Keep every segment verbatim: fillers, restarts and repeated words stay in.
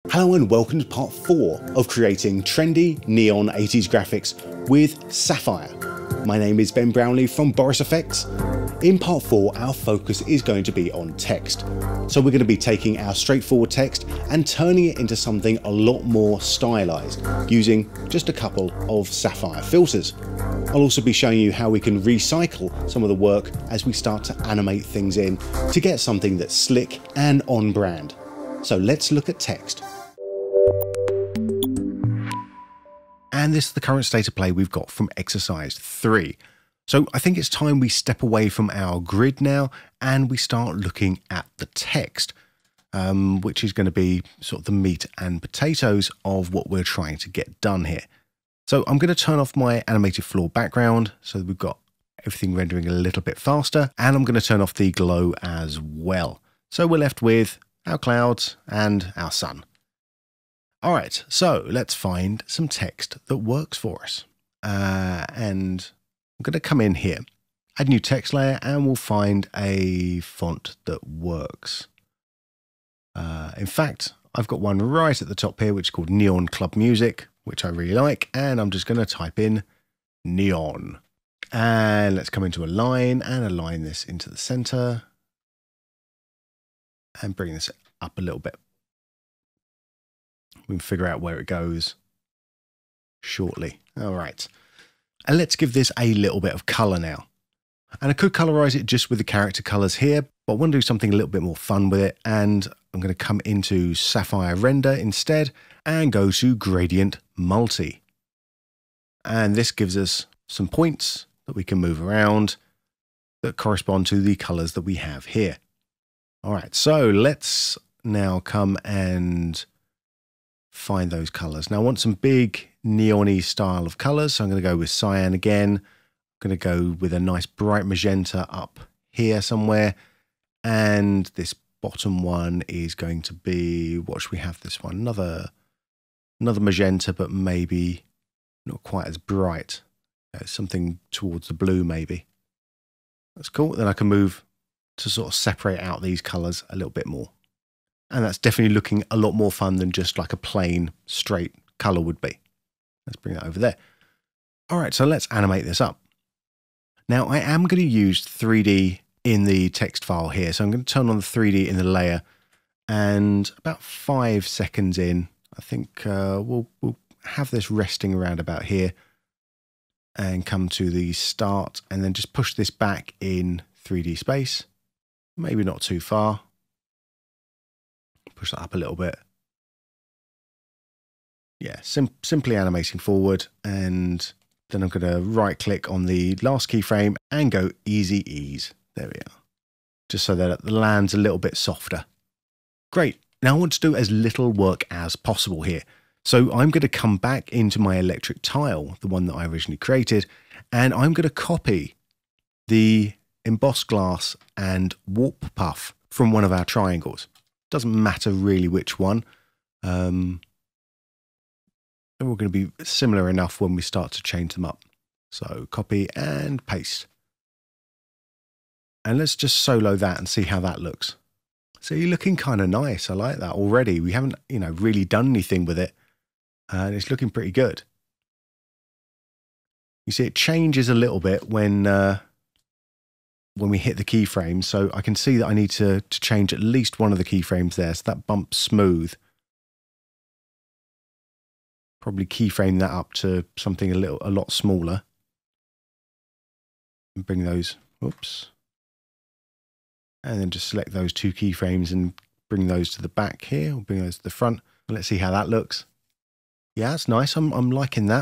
Hello and welcome to part four of creating trendy neon eighties graphics with Sapphire. My name is Ben Brownlee from Boris Effects. In part four, our focus is going to be on text. So we're going to be taking our straightforward text and turning it into something a lot more stylized using just a couple of Sapphire filters. I'll also be showing you how we can recycle some of the work as we start to animate things in to get something that's slick and on brand. So let's look at text. And this is the current state of play we've got from exercise three. So I think it's time we step away from our grid now and we start looking at the text, um, which is going to be sort of the meat and potatoes of what we're trying to get done here. So I'm going to turn off my animated floor background so that we've got everything rendering a little bit faster, and I'm going to turn off the glow as well. So we're left with our clouds and our sun. All right, so let's find some text that works for us. Uh, and I'm going to come in here, add new text layer, and we'll find a font that works. Uh, in fact, I've got one right at the top here, which is called Neon Club Music, which I really like. And I'm just going to type in neon. And let's come into a line and align this into the center. And bring this up a little bit. We can figure out where it goes shortly. All right. And let's give this a little bit of color now. And I could colorize it just with the character colors here, but I want to do something a little bit more fun with it. And I'm going to come into Sapphire Render instead and go to Gradient Multi. And this gives us some points that we can move around that correspond to the colors that we have here. All right. So let's now come and find those colors. Now I want some big neon-y style of colors, so I'm going to go with cyan again. I'm going to go with a nice bright magenta up here somewhere, and this bottom one is going to be, what should we have this one? Another another magenta, but maybe not quite as bright. Uh, something towards the blue maybe. That's cool. Then I can move to sort of separate out these colors a little bit more. And that's definitely looking a lot more fun than just like a plain straight color would be. Let's bring that over there. All right, so let's animate this up. Now I am going to use three D in the text file here. So I'm going to turn on the three D in the layer, and about five seconds in, I think uh, we'll, we'll have this resting around about here and come to the start and then just push this back in three D space. Maybe not too far. Push that up a little bit. Yeah, sim simply animating forward, and then I'm going to right click on the last keyframe and go easy ease. There we are. Just so that the land's a little bit softer. Great. Now I want to do as little work as possible here. So I'm going to come back into my electric tile, the one that I originally created, and I'm going to copy the embossed glass and warp puff from one of our triangles. Doesn't matter really which one. Um, they're all going to be similar enough when we start to change them up. So copy and paste. And let's just solo that and see how that looks. So you're looking kind of nice. I like that already. We haven't, you know, really done anything with it. And it's looking pretty good. You see it changes a little bit when... Uh, when we hit the keyframes, so I can see that I need to, to change at least one of the keyframes there, so that bumps smooth. Probably keyframe that up to something a little, a lot smaller. And bring those, whoops. And then just select those two keyframes and bring those to the back here, or bring those to the front. Let's see how that looks. Yeah, that's nice, I'm, I'm liking that.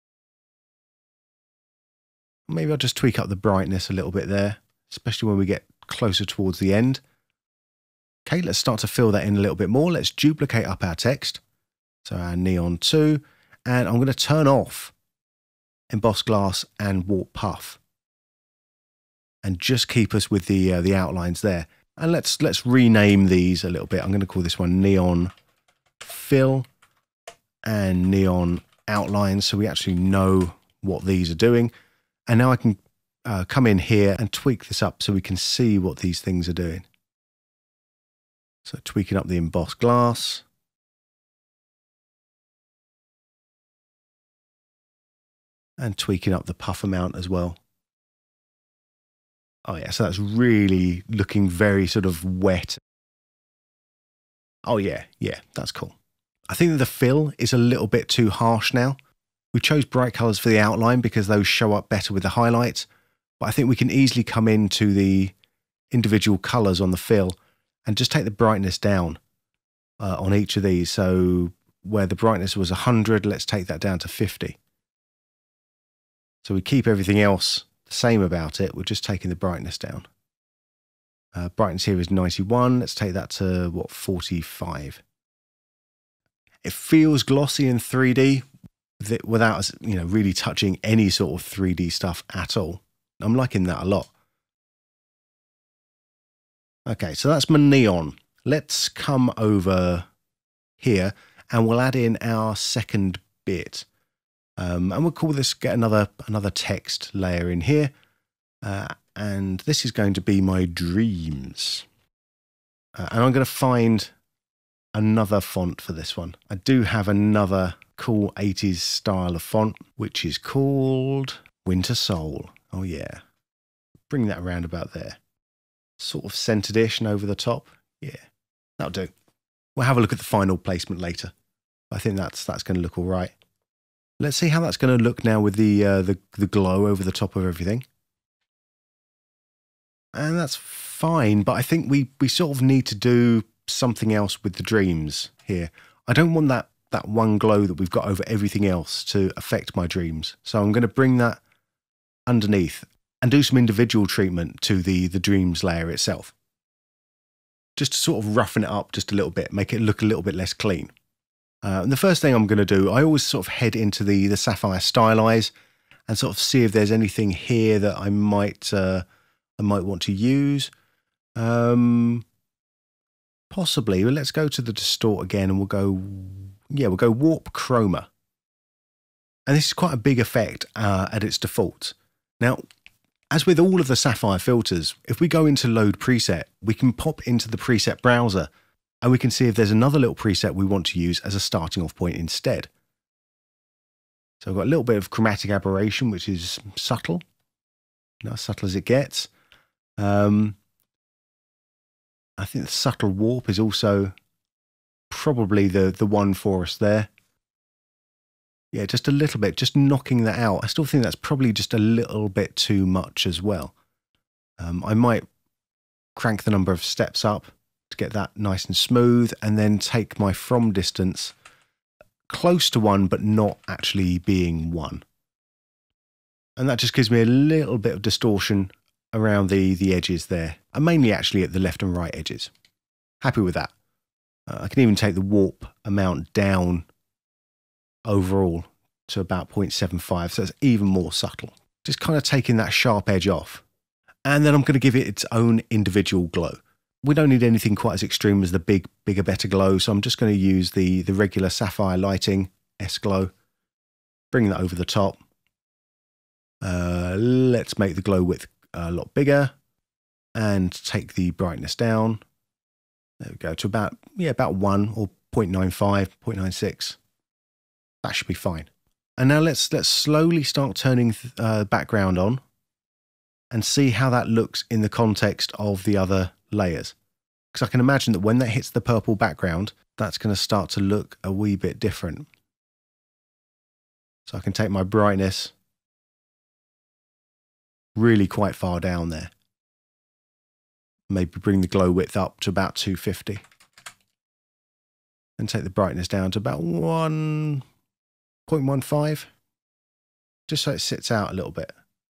Maybe I'll just tweak up the brightness a little bit there, especially when we get closer towards the end. Okay, let's start to fill that in a little bit more. Let's duplicate up our text. So our neon two, and I'm going to turn off embossed glass and warp puff, and just keep us with the uh, the outlines there. And let's let's rename these a little bit. I'm going to call this one neon fill and neon outline, so we actually know what these are doing. And now I can Uh, come in here and tweak this up so we can see what these things are doing. So tweaking up the embossed glass, And tweaking up the puff amount as well. Oh yeah, so that's really looking very sort of wet. Oh yeah, yeah, that's cool. I think that the fill is a little bit too harsh now. We chose bright colours for the outline because those show up better with the highlights, but I think we can easily come into the individual colours on the fill and just take the brightness down uh, on each of these. So where the brightness was one hundred, let's take that down to fifty. So we keep everything else the same about it. We're just taking the brightness down. Uh, brightness here is ninety-one. Let's take that to, what, forty-five. It feels glossy in three D without us, you know, really touching any sort of three D stuff at all. I'm liking that a lot. Okay, so that's my neon. Let's come over here and we'll add in our second bit. Um, and we'll call this, get another, another text layer in here. Uh, and this is going to be my dreams. Uh, and I'm going to find another font for this one. I do have another cool eighties style of font, which is called Winter Soul. Oh yeah. Bring that around about there. Sort of centered-ish and over the top. Yeah, that'll do. We'll have a look at the final placement later. I think that's, that's going to look all right. Let's see how that's going to look now with the, uh, the, the glow over the top of everything. And that's fine, but I think we, we sort of need to do something else with the dreams here. I don't want that, that one glow that we've got over everything else to affect my dreams. So I'm going to bring that underneath and do some individual treatment to the, the dreams layer itself. Just to sort of roughen it up just a little bit, make it look a little bit less clean. Uh, and the first thing I'm going to do, I always sort of head into the, the Sapphire Stylize and sort of see if there's anything here that I might, uh, I might want to use. Um, possibly, but let's go to the distort again and we'll go, yeah, we'll go warp chroma. And this is quite a big effect uh, at its default. Now, as with all of the Sapphire filters, if we go into load preset, we can pop into the preset browser and we can see if there's another little preset we want to use as a starting off point instead. So I've got a little bit of chromatic aberration, which is subtle, not as subtle as it gets. Um, I think the subtle warp is also probably the, the one for us there. Yeah, just a little bit, just knocking that out. I still think that's probably just a little bit too much as well. Um, I might crank the number of steps up to get that nice and smooth, and then take my from distance close to one, but not actually being one. And that just gives me a little bit of distortion around the, the edges there, and mainly actually at the left and right edges. Happy with that. Uh, I can even take the warp amount down overall to about zero point seven five, so it's even more subtle. Just kind of taking that sharp edge off. And then I'm going to give it its own individual glow. We don't need anything quite as extreme as the big, bigger, better glow, so I'm just going to use the, the regular Sapphire Lighting S-Glow, bring that over the top. Uh, let's make the glow width a lot bigger and take the brightness down. There we go, to about, yeah, about one or zero point nine five, zero point nine six. That should be fine. And now let's, let's slowly start turning the uh, background on and see how that looks in the context of the other layers. Because I can imagine that when that hits the purple background, that's going to start to look a wee bit different. So I can take my brightness really quite far down there. Maybe bring the glow width up to about two fifty. And take the brightness down to about one point one five. Just so it sits out a little bit.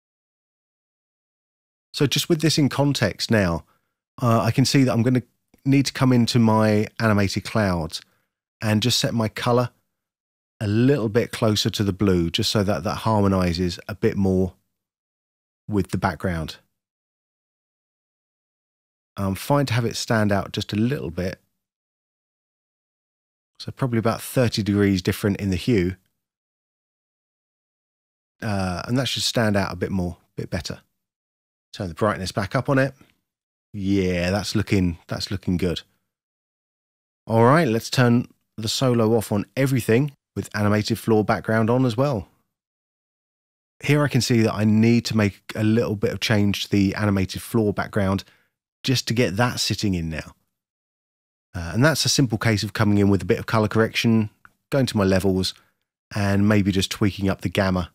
So just with this in context now, uh, I can see that I'm going to need to come into my animated clouds and just set my color a little bit closer to the blue, just so that that harmonizes a bit more with the background. I'm fine to have it stand out just a little bit. So probably about thirty degrees different in the hue. Uh, and that should stand out a bit more, a bit better. Turn the brightness back up on it. Yeah, that's looking, that's looking good. All right, let's turn the solo off on everything with animated floor background on as well. Here I can see that I need to make a little bit of change to the animated floor background just to get that sitting in now. Uh, and that's a simple case of coming in with a bit of color correction, going to my levels, and maybe just tweaking up the gamma.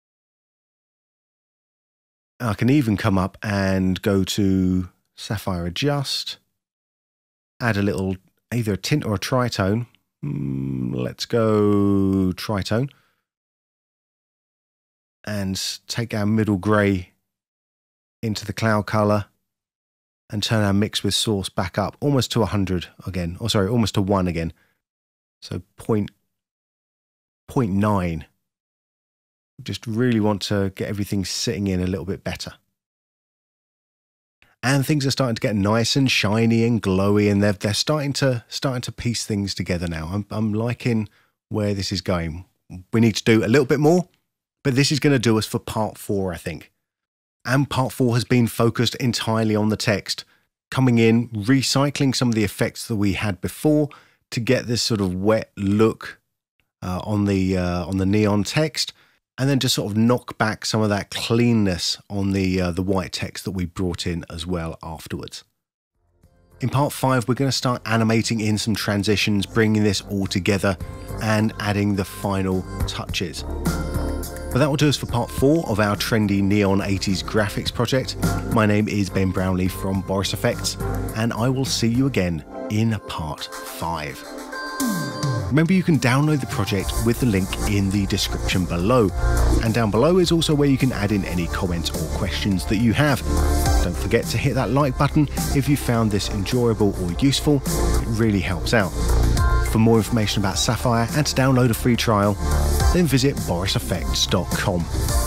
I can even come up and go to Sapphire Adjust, add a little, either a tint or a tritone. Mm, let's go tritone. And take our middle grey into the cloud color and turn our mix with source back up almost to one hundred again, or sorry, almost to one again. So point, point nine. Just really want to get everything sitting in a little bit better. And things are starting to get nice and shiny and glowy, and they're, they're starting to starting to piece things together now. I'm, I'm liking where this is going. We need to do a little bit more, but this is going to do us for part four, I think. And part four has been focused entirely on the text, coming in, recycling some of the effects that we had before to get this sort of wet look uh, on the uh, on the neon text, and then just sort of knock back some of that cleanness on the uh, the white text that we brought in as well afterwards. In part five, we're going to start animating in some transitions, bringing this all together and adding the final touches. But that will do us for part four of our trendy neon eighties graphics project. My name is Ben Brownlee from Boris Effects, and I will see you again in part five. Remember, you can download the project with the link in the description below. And down below is also where you can add in any comments or questions that you have. Don't forget to hit that like button if you found this enjoyable or useful. It really helps out. For more information about Sapphire and to download a free trial, then visit boris effects dot com.